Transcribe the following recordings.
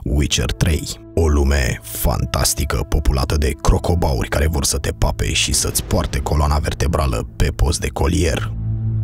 Witcher 3, o lume fantastică populată de crocobauri care vor să te pape și să-ți poarte coloana vertebrală pe post de colier.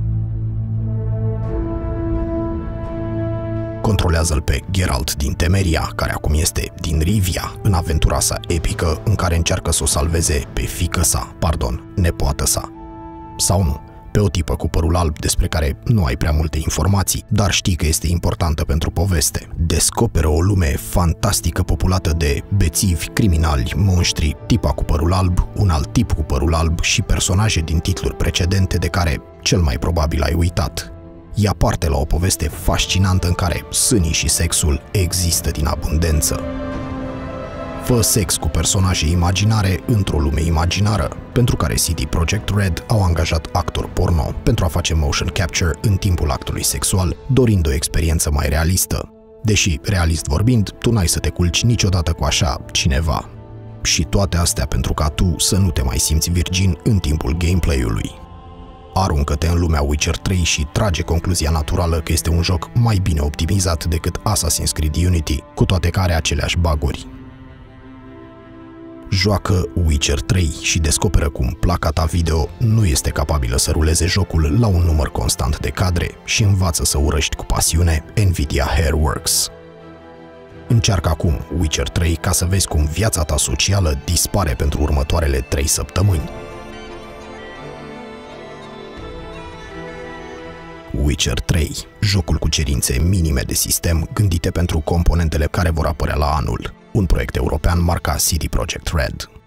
Controlează-l pe Geralt din Temeria, care acum este din Rivia, în aventura sa epică în care încearcă să o salveze pe nepoată sa. Sau nu, pe o tipă cu părul alb despre care nu ai prea multe informații, dar știi că este importantă pentru poveste. Descoperă o lume fantastică populată de bețivi, criminali, monștri, tipa cu părul alb, un alt tip cu părul alb și personaje din titluri precedente de care cel mai probabil ai uitat. Ia parte la o poveste fascinantă în care sânii și sexul există din abundență. Fă sex cu personaje imaginare într-o lume imaginară, pentru care CD Projekt Red au angajat actori porno pentru a face motion capture în timpul actului sexual, dorind o experiență mai realistă. Deși, realist vorbind, tu n-ai să te culci niciodată cu așa cineva. Și toate astea pentru ca tu să nu te mai simți virgin în timpul gameplay-ului. Aruncă-te în lumea Witcher 3 și trage concluzia naturală că este un joc mai bine optimizat decât Assassin's Creed Unity, cu toate că are aceleași bug-uri. Joacă Witcher 3 și descoperă cum placa ta video nu este capabilă să ruleze jocul la un număr constant de cadre și învață să urăști cu pasiune Nvidia Hairworks. Încearcă acum Witcher 3 ca să vezi cum viața ta socială dispare pentru următoarele 3 săptămâni. Witcher 3, jocul cu cerințe minime de sistem gândite pentru componentele care vor apărea la anul. Un proiect european marca CD Projekt Red.